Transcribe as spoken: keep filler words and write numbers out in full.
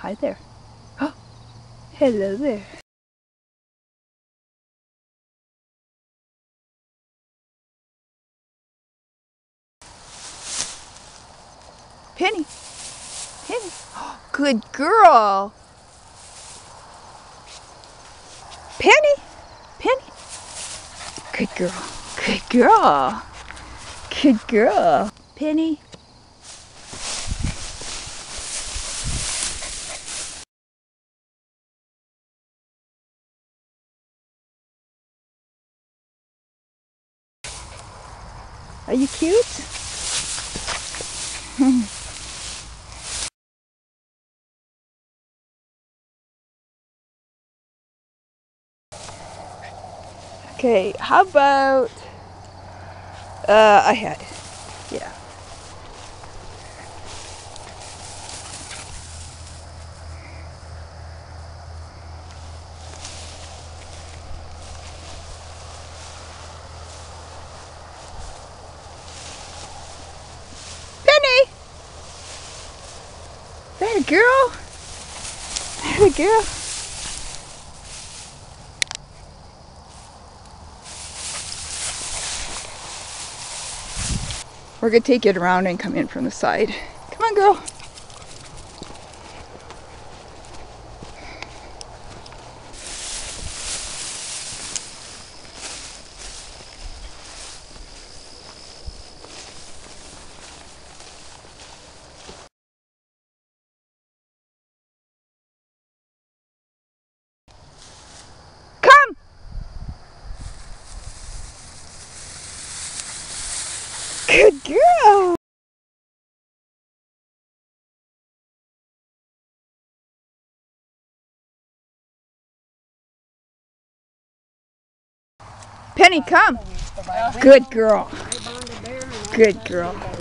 hi there. Oh, hello there. Penny, Penny, oh, good girl. Penny, Penny, good girl, good girl, good girl. Penny. Are you cute? Okay, how about uh, I had, yeah. Penny, that a girl? That a girl? We're gonna take it around and come in from the side. Come on, girl. Come! Good girl! Penny, come! Good girl. Good girl.